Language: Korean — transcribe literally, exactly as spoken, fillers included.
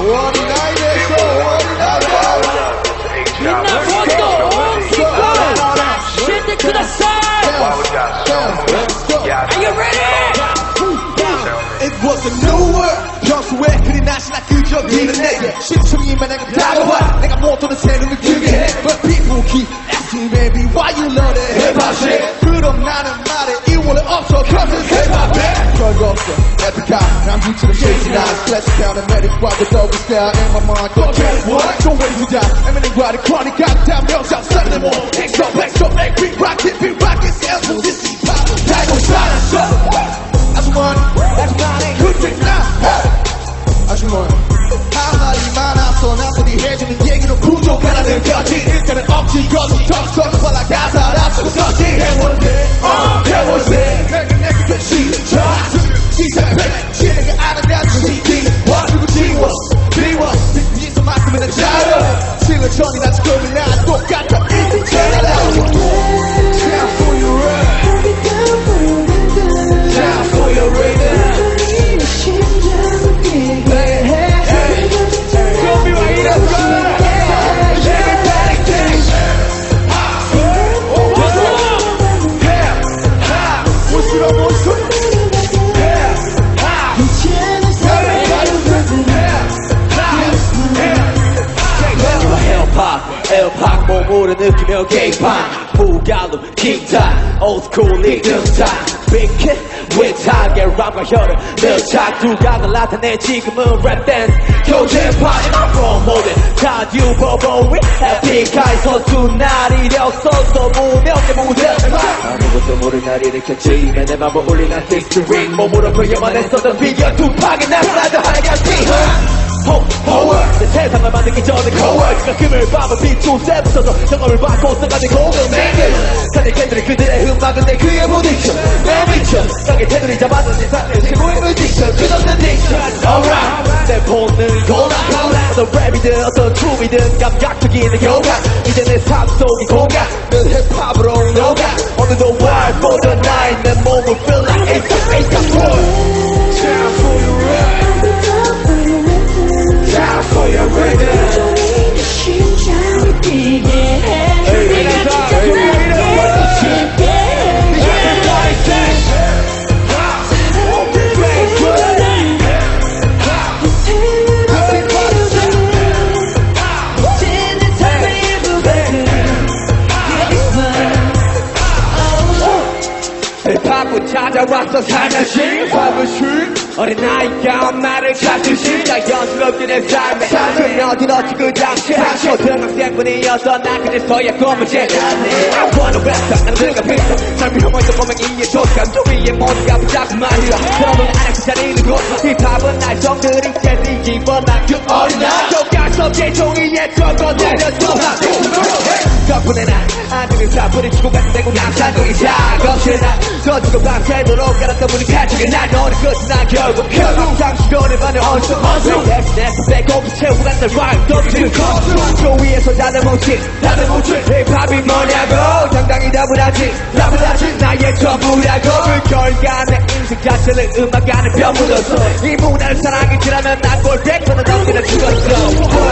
어린아이에서 어린아이 Shit to the side. Are you ready? It was a new world 평소에 그리 나시나 그저기는 내게 신청이만 내가 다가와 내가 못 도는 새놈을 크게 해 But people keep asking baby why you love that hip-hop shit 그럼 나는 말해 이유는 없어 cause it's hip-hop shit 별거 없어 epic 난 부처럼 shaking eyes Flash down and medic while the double style in my mind Don't care what don't wait to die Eminem과 the chronic goddamn 명상 Sunday morning Extra extra make beat rock it beat rock it sounds from this beat pop 달고 살았어 아주머니 아주머니 그때 나 아주머니 할 말이 많았어 남들이 해주는 얘기로 부족하다는 거지 일단은 억지로도 턱턱 발라 가사를 앞서고 서지 해보는데 어 해보는데 내가 내가 그 시작 시작해 진행가 알아가는 시기 와주고 지워 지워 이서만큼이나 잘해 실은 전이나 지금이 나 똑같아 인생처럼 Time for your ride Time for your ride 엘팍 몸으로 느끼며 게임판 무갈로 킹탄 올드스쿨 리듬탄 빅킷 위트하게 rap과 혀를 밀착 두각을 나타내 지금은 랩댄스 교재판 I'm promoted 자유 버버위 에픽하이 선수 날 이력서서 무명의 무대 아무것도 모르는 날 일으켰지 내 맘을 울리는 틱스트링 몸으로 표현만 했었던 비디오 투팍이 나타나도 하얗지 호월 내 세상을 만들기 전에 거월 가끔을 밤을 비추세 붙어서 영감을 받고 써가지 공을 맹글 사실 걔들이 그들의 음악은 내 귀에 부딪혀 내 미쳐 여기 걔들이 잡아둔 세상의 최고의 뮤지션 끝없는 딕션 Alright 내 본능이 돌아 어떤 랩이든 어떤 춤이든 감각적인 교감 이제 내 삶 속이 공간 늘 힙합으로 녹아 오늘도 wild 나의 내 몸을 feel like A$AP A$AP Time for your ride Time for your rhythm 심장이 뛰게 해 내가 기적을 쉽게 Everybody dance 힙합을 찾아왔어 살며시 어린아이가 엄마를 찾듯이 자연스럽게 내 삶에 사실 어딘 어찌 그 당시 초등학생뿐이었던 나 그제서야 꿈을 재놨네 I wanna rap 딱 남들과 비슷한 삶이 혐오에서 보면 이해줘 감정 위에 모두가 붙잡고만 이뤄 여러분 안에 그 자리는 곳 힙합은 날 성들이 제일 기본한 그 어린아이 교과서 개종이에 적어 내려줘 덕분에 난 안되는 사부리 치고 같은 대고 남산동이 작업실 난 던지고 밤새도록 갈았던 분이 가족이 날 너는 끝이 난 결국 결국 당시로는 반을 어디서 어디서 대신해서 배고프 채우고 간다 라임 던지는 거수 저 위에서 다들 뭉친 다들 뭉친 힙합이 뭐냐고 당당히 답을 하지 답을 하지 나의 전부라고 그 결과 내 인생 자체를 음악 안에 벼묻었어 이 문화를 사랑했지라면 난 꼴백 번은 언제나 죽었어